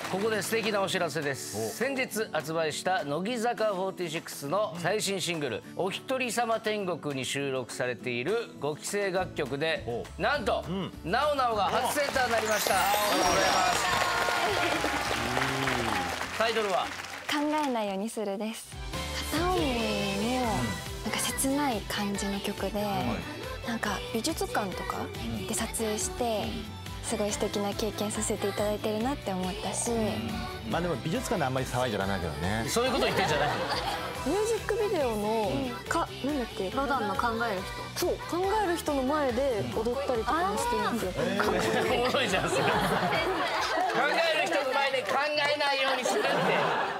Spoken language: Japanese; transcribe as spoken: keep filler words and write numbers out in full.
ここで素敵なお知らせです。先日発売した乃木坂フォーティシックスの最新シングル「おひとりさま天国」に収録されているごきせい楽曲で、なんとなおなおが初センターになりました。ありがとうございます。タイトルは考えないようにするです。片思いのなんか切ない感じの曲で、なんか美術館とかで撮影してすごい素敵な経験させていただいてるなって思ったし、 まあでも美術館であんまり騒いじゃダメだけどね。 そういうこと言ってんじゃない。 ミュージックビデオのかなんだっけ、 ロダンの考える人、そう考える人の前で踊ったりとかもしてるんですよ。 おもろいじゃんそれ。考える人の前で考えないようにするって。